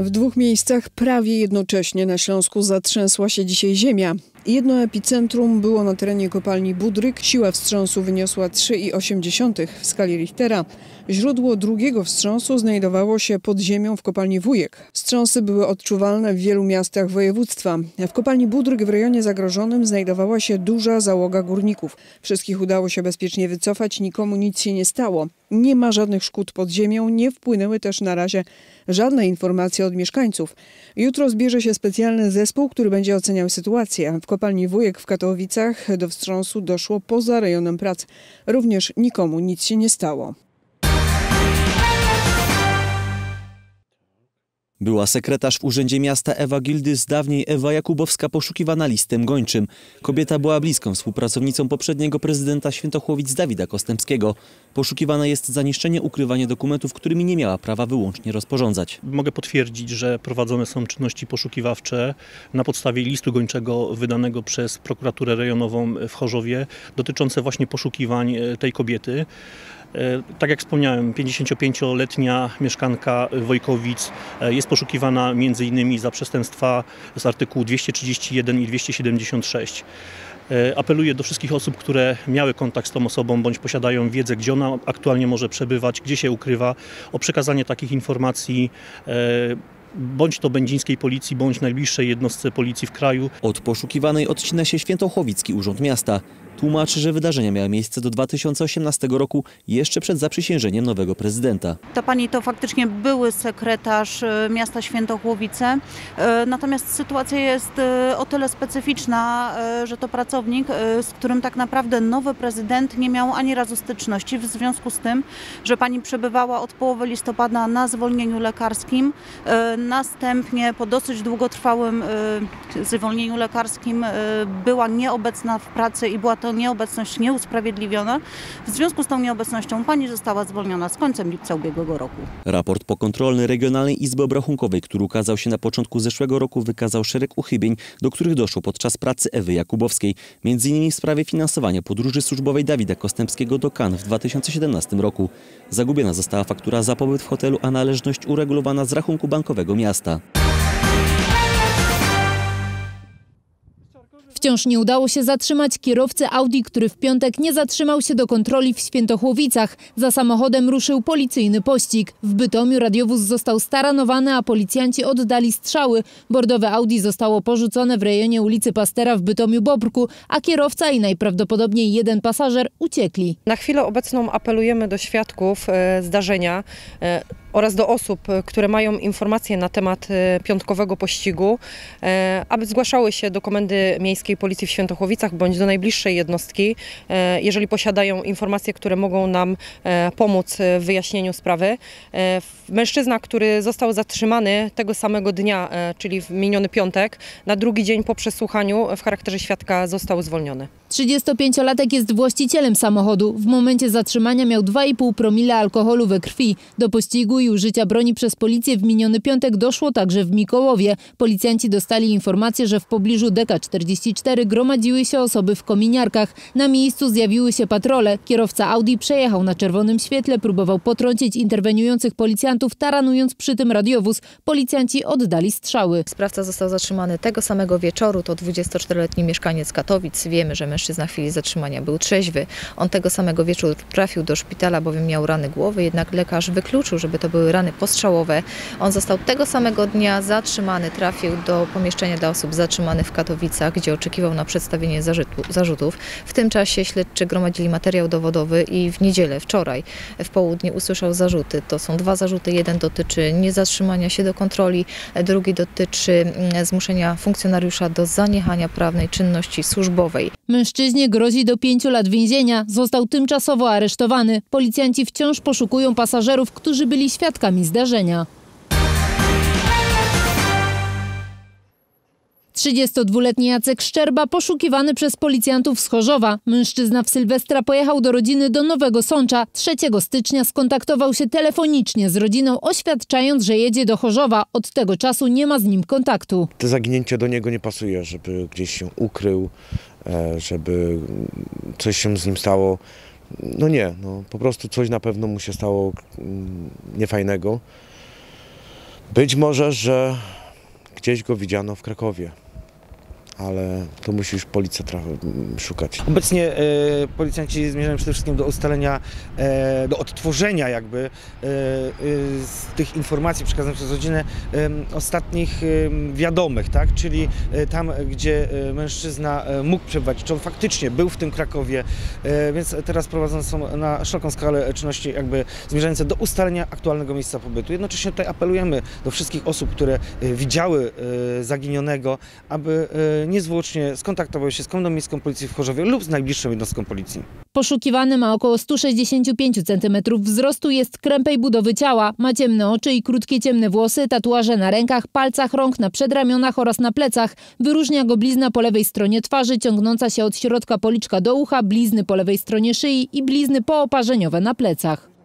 W dwóch miejscach prawie jednocześnie na Śląsku zatrzęsła się dzisiaj ziemia. Jedno epicentrum było na terenie kopalni Budryk. Siła wstrząsu wyniosła 3,8 w skali Richtera. Źródło drugiego wstrząsu znajdowało się pod ziemią w kopalni Wujek. Wstrząsy były odczuwalne w wielu miastach województwa. W kopalni Budryk w rejonie zagrożonym znajdowała się duża załoga górników. Wszystkich udało się bezpiecznie wycofać, nikomu nic się nie stało. Nie ma żadnych szkód pod ziemią, nie wpłynęły też na razie żadne informacje od mieszkańców. Jutro zbierze się specjalny zespół, który będzie oceniał sytuację. W kopalni Wujek w Katowicach do wstrząsu doszło poza rejonem prac. Również nikomu nic się nie stało. Była sekretarz w Urzędzie Miasta Ewa Gildys, dawniej Ewa Jakubowska, poszukiwana listem gończym. Kobieta była bliską współpracownicą poprzedniego prezydenta Świętochłowic Dawida Kostępskiego. Poszukiwana jest za niszczenie, ukrywanie dokumentów, którymi nie miała prawa wyłącznie rozporządzać. Mogę potwierdzić, że prowadzone są czynności poszukiwawcze na podstawie listu gończego wydanego przez prokuraturę rejonową w Chorzowie dotyczące właśnie poszukiwań tej kobiety. Tak jak wspomniałem, 55-letnia mieszkanka Wojkowic jest poszukiwana m.in. za przestępstwa z artykułu 231 i 276. Apeluję do wszystkich osób, które miały kontakt z tą osobą bądź posiadają wiedzę, gdzie ona aktualnie może przebywać, gdzie się ukrywa, o przekazanie takich informacji bądź to będzińskiej policji, bądź najbliższej jednostce policji w kraju. Od poszukiwanej odcina się Świętochłowicki Urząd Miasta. Tłumaczy, że wydarzenia miały miejsce do 2018 roku, jeszcze przed zaprzysiężeniem nowego prezydenta. Ta pani to faktycznie były sekretarz miasta Świętochłowice, natomiast sytuacja jest o tyle specyficzna, że to pracownik, z którym tak naprawdę nowy prezydent nie miał ani razu styczności, w związku z tym, że pani przebywała od połowy listopada na zwolnieniu lekarskim, następnie po dosyć długotrwałym zwolnieniu lekarskim była nieobecna w pracy i była to nieobecność nieusprawiedliwiona. W związku z tą nieobecnością pani została zwolniona z końcem lipca ubiegłego roku. Raport pokontrolny Regionalnej Izby Obrachunkowej, który ukazał się na początku zeszłego roku, wykazał szereg uchybień, do których doszło podczas pracy Ewy Jakubowskiej. M.in. w sprawie finansowania podróży służbowej Dawida Kostępskiego do Cannes w 2017 roku. Zagubiona została faktura za pobyt w hotelu, a należność uregulowana z rachunku bankowego miasta. Wciąż nie udało się zatrzymać kierowcy Audi, który w piątek nie zatrzymał się do kontroli w Świętochłowicach. Za samochodem ruszył policyjny pościg. W Bytomiu radiowóz został staranowany, a policjanci oddali strzały. Bordowe Audi zostało porzucone w rejonie ulicy Pastera w Bytomiu-Bobrku, a kierowca i najprawdopodobniej jeden pasażer uciekli. Na chwilę obecną apelujemy do świadków zdarzenia oraz do osób, które mają informacje na temat piątkowego pościgu, aby zgłaszały się do Komendy Miejskiej Policji w Świętochłowicach bądź do najbliższej jednostki, jeżeli posiadają informacje, które mogą nam pomóc w wyjaśnieniu sprawy. Mężczyzna, który został zatrzymany tego samego dnia, czyli w miniony piątek, na drugi dzień po przesłuchaniu w charakterze świadka został zwolniony. 35-latek jest właścicielem samochodu. W momencie zatrzymania miał 2,5 promila alkoholu we krwi. Do pościgu i użycia broni przez policję w miniony piątek doszło także w Mikołowie. Policjanci dostali informację, że w pobliżu DK44 gromadziły się osoby w kominiarkach. Na miejscu zjawiły się patrole. Kierowca Audi przejechał na czerwonym świetle, próbował potrącić interweniujących policjantów, taranując przy tym radiowóz. Policjanci oddali strzały. Sprawca został zatrzymany tego samego wieczoru. To 24-letni mieszkaniec Katowic. Wiemy, że mężczyzna w chwili zatrzymania był trzeźwy. On tego samego wieczoru trafił do szpitala, bowiem miał rany głowy, jednak lekarz wykluczył, żeby to były rany postrzałowe. On został tego samego dnia zatrzymany, trafił do pomieszczenia dla osób zatrzymanych w Katowicach, gdzie oczekiwał na przedstawienie zarzutów. W tym czasie śledczy gromadzili materiał dowodowy i w niedzielę, wczoraj, w południe usłyszał zarzuty. To są dwa zarzuty. Jeden dotyczy niezatrzymania się do kontroli, drugi dotyczy zmuszenia funkcjonariusza do zaniechania prawnej czynności służbowej. Mężczyźnie grozi do 5 lat więzienia. Został tymczasowo aresztowany. Policjanci wciąż poszukują pasażerów, którzy byli świadkami zdarzenia. 32-letni Jacek Szczerba poszukiwany przez policjantów z Chorzowa. Mężczyzna w Sylwestra pojechał do rodziny do Nowego Sącza. 3 stycznia skontaktował się telefonicznie z rodziną, oświadczając, że jedzie do Chorzowa. Od tego czasu nie ma z nim kontaktu. To zaginięcie do niego nie pasuje, żeby gdzieś się ukrył, żeby coś się z nim stało. No nie, po prostu coś na pewno mu się stało niefajnego. Być może, że gdzieś go widziano w Krakowie, ale to musi już policja szukać. Obecnie policjanci zmierzają przede wszystkim do ustalenia, do odtworzenia jakby z tych informacji przekazanych przez rodzinę ostatnich wiadomych, tak? Czyli tam, gdzie mężczyzna mógł przebywać, czy on faktycznie był w tym Krakowie, więc teraz prowadzone są na szeroką skalę czynności jakby zmierzające do ustalenia aktualnego miejsca pobytu. Jednocześnie tutaj apelujemy do wszystkich osób, które widziały zaginionego, aby niezwłocznie skontaktowały się z Komendą Miejską Policji w Chorzowie lub z najbliższą jednostką policji. Poszukiwany ma około 165 cm wzrostu, jest krępej budowy ciała, ma ciemne oczy i krótkie ciemne włosy, tatuaże na rękach, palcach rąk, na przedramionach oraz na plecach. Wyróżnia go blizna po lewej stronie twarzy, ciągnąca się od środka policzka do ucha, blizny po lewej stronie szyi i blizny pooparzeniowe na plecach.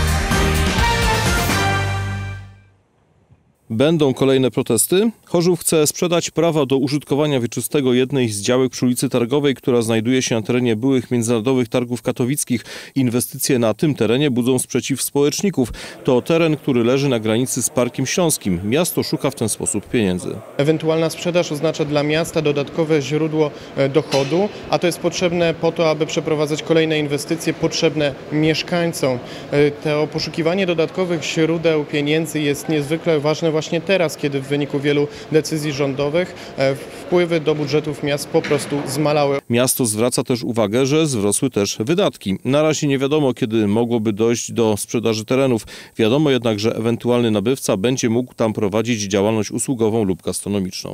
Będą kolejne protesty? Chorzów chce sprzedać prawa do użytkowania wieczystego jednej z działek przy ulicy Targowej, która znajduje się na terenie byłych Międzynarodowych Targów Katowickich. Inwestycje na tym terenie budzą sprzeciw społeczników. To teren, który leży na granicy z Parkiem Śląskim. Miasto szuka w ten sposób pieniędzy. Ewentualna sprzedaż oznacza dla miasta dodatkowe źródło dochodu, a to jest potrzebne po to, aby przeprowadzać kolejne inwestycje potrzebne mieszkańcom. To poszukiwanie dodatkowych źródeł pieniędzy jest niezwykle ważne właśnie teraz, kiedy w wyniku wielu decyzji rządowych wpływy do budżetów miast po prostu zmalały. Miasto zwraca też uwagę, że wzrosły też wydatki. Na razie nie wiadomo, kiedy mogłoby dojść do sprzedaży terenów. Wiadomo jednak, że ewentualny nabywca będzie mógł tam prowadzić działalność usługową lub gastronomiczną.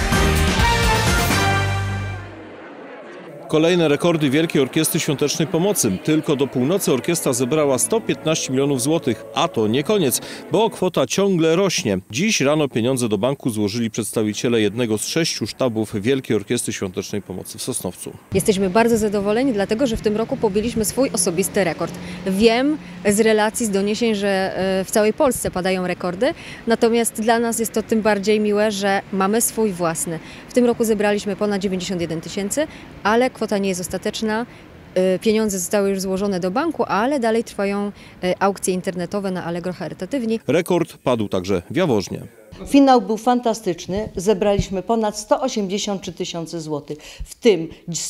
Kolejne rekordy Wielkiej Orkiestry Świątecznej Pomocy. Tylko do północy orkiestra zebrała 115 milionów złotych, a to nie koniec, bo kwota ciągle rośnie. Dziś rano pieniądze do banku złożyli przedstawiciele jednego z 6 sztabów Wielkiej Orkiestry Świątecznej Pomocy w Sosnowcu. Jesteśmy bardzo zadowoleni, dlatego że w tym roku pobiliśmy swój osobisty rekord. Wiem z relacji, z doniesień, że w całej Polsce padają rekordy, natomiast dla nas jest to tym bardziej miłe, że mamy swój własny. W tym roku zebraliśmy ponad 91 tysięcy, ale kwota nie jest ostateczna. Pieniądze zostały już złożone do banku, ale dalej trwają aukcje internetowe na Allegro Charytatywni. Rekord padł także w Jaworznie. Finał był fantastyczny. Zebraliśmy ponad 183 tysiące złotych. W tym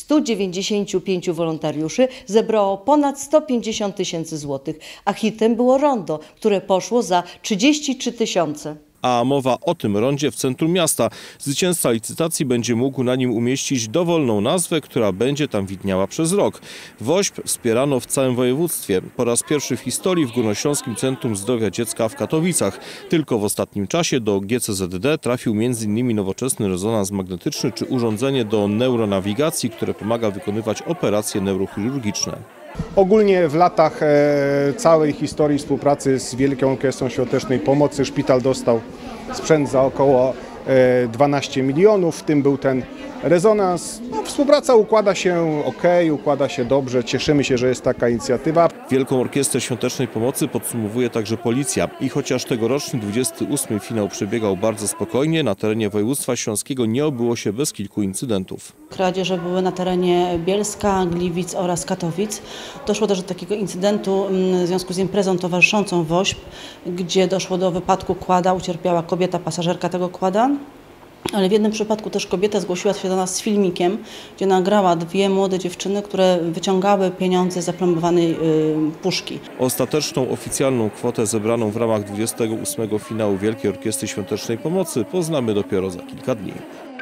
195 wolontariuszy zebrało ponad 150 tysięcy złotych, a hitem było rondo, które poszło za 33 tysiące. A mowa o tym rondzie w centrum miasta. Zwycięzca licytacji będzie mógł na nim umieścić dowolną nazwę, która będzie tam widniała przez rok. WOŚP wspierano w całym województwie. Po raz pierwszy w historii w Górnośląskim Centrum Zdrowia Dziecka w Katowicach. Tylko w ostatnim czasie do GCZD trafił m.in. nowoczesny rezonans magnetyczny czy urządzenie do neuronawigacji, które pomaga wykonywać operacje neurochirurgiczne. Ogólnie w latach całej historii współpracy z Wielką Orkiestrą Świątecznej Pomocy szpital dostał sprzęt za około 12 milionów, w tym był ten rezonans. Współpraca układa się układa się dobrze, cieszymy się, że jest taka inicjatywa. Wielką Orkiestrę Świątecznej Pomocy podsumowuje także policja i chociaż tegoroczny 28. finał przebiegał bardzo spokojnie, na terenie województwa śląskiego nie obyło się bez kilku incydentów. Kradzieże były na terenie Bielska, Gliwic oraz Katowic. Doszło też do takiego incydentu w związku z imprezą towarzyszącą WOŚP, gdzie doszło do wypadku quada, ucierpiała kobieta, pasażerka tego quada. Ale w jednym przypadku też kobieta zgłosiła się do nas z filmikiem, gdzie nagrała 2 młode dziewczyny, które wyciągały pieniądze z zaplombowanej puszki. Ostateczną oficjalną kwotę zebraną w ramach 28. finału Wielkiej Orkiestry Świątecznej Pomocy poznamy dopiero za kilka dni.